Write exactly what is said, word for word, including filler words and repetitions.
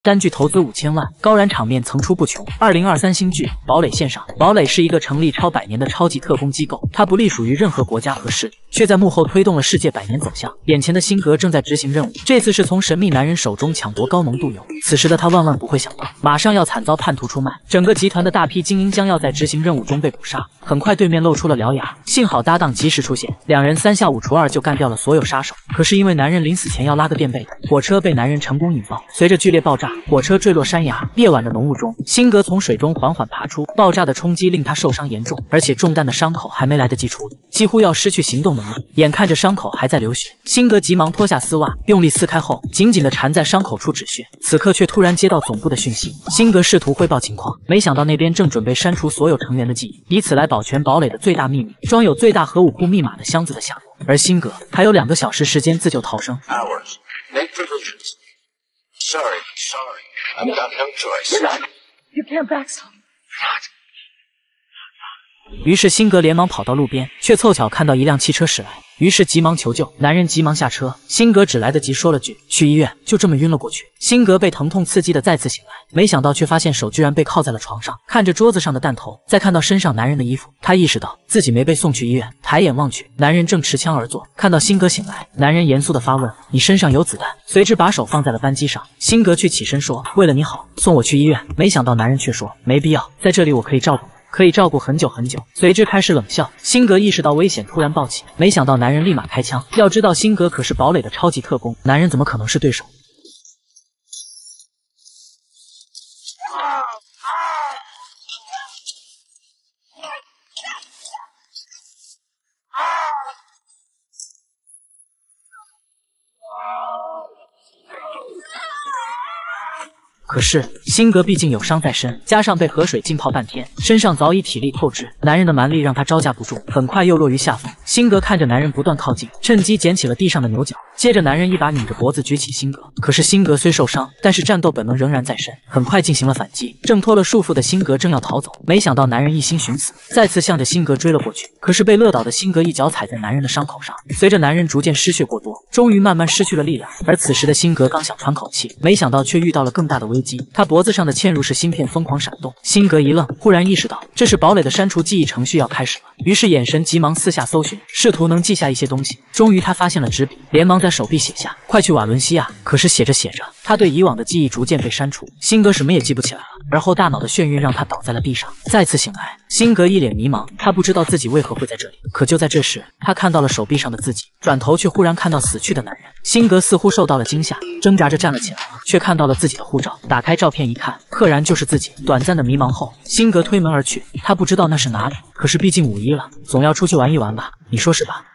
单据投资五千万，高燃场面层出不穷。二零二三新剧《堡垒》线上，堡垒是一个成立超百年的超级特工机构，它不隶属于任何国家和势力，却在幕后推动了世界百年走向。眼前的辛格正在执行任务，这次是从神秘男人手中抢夺高浓度铀。此时的他万万不会想到，马上要惨遭叛徒出卖，整个集团的大批精英将要在执行任务中被捕杀。很快，对面露出了獠牙，幸好搭档及时出现，两人三下五除二就干掉了所有杀手。可是因为男人临死前要拉个垫背的，火车被男人成功引爆，随着剧烈爆炸，火车坠落山崖，夜晚的浓雾中，辛格从水中缓缓爬出，爆炸的冲击令他受伤严重，而且中弹的伤口还没来得及处理，几乎要失去行动能力。眼看着伤口还在流血，辛格急忙脱下丝袜，用力撕开后，紧紧地缠在伤口处止血。此刻却突然接到总部的讯息，辛格试图汇报情况，没想到那边正准备删除所有成员的记忆，以此来保全堡垒的最大秘密——装有最大核武库密码的箱子的下落。而辛格还有两个小时时间自救逃生。 Hours. Make provisions. Sorry, sorry. I've got no choice. You're not. You can't backstop. Not. 于是辛格连忙跑到路边，却凑巧看到一辆汽车驶来，于是急忙求救。男人急忙下车，辛格只来得及说了句“去医院”，就这么晕了过去。辛格被疼痛刺激的再次醒来，没想到却发现手居然被铐在了床上。看着桌子上的弹头，再看到身上男人的衣服，他意识到自己没被送去医院。抬眼望去，男人正持枪而坐。看到辛格醒来，男人严肃地发问：“你身上有子弹？”随之把手放在了扳机上。辛格却起身说：“为了你好，送我去医院。”没想到男人却说：“没必要，在这里我可以照顾你。”可以照顾很久很久，随之开始冷笑。辛格意识到危险，突然暴起，没想到男人立马开枪。要知道，辛格可是堡垒的超级特工，男人怎么可能是对手？可是辛格毕竟有伤在身，加上被河水浸泡半天，身上早已体力透支。男人的蛮力让他招架不住，很快又落于下风。辛格看着男人不断靠近，趁机捡起了地上的牛角。接着男人一把拧着脖子举起辛格，可是辛格虽受伤，但是战斗本能仍然在身，很快进行了反击。挣脱了束缚的辛格正要逃走，没想到男人一心寻死，再次向着辛格追了过去。可是被勒倒的辛格一脚踩在男人的伤口上，随着男人逐渐失血过多，终于慢慢失去了力量。而此时的辛格刚想喘口气，没想到却遇到了更大的危机。他脖子上的嵌入式芯片疯狂闪动，辛格一愣，忽然意识到这是堡垒的删除记忆程序要开始了，于是眼神急忙四下搜寻，试图能记下一些东西。终于他发现了纸笔，连忙在手臂写下：“快去瓦伦西亚。”可是写着写着，他对以往的记忆逐渐被删除，辛格什么也记不起来了。而后大脑的眩晕让他倒在了地上。再次醒来，辛格一脸迷茫，他不知道自己为何会在这里。可就在这时，他看到了手臂上的自己，转头却忽然看到死去的男人。辛格似乎受到了惊吓，挣扎着站了起来，却看到了自己的护照。打开照片一看，赫然就是自己。短暂的迷茫后，辛格推门而去。他不知道那是哪里，可是毕竟五一了，总要出去玩一玩吧？你说是吧？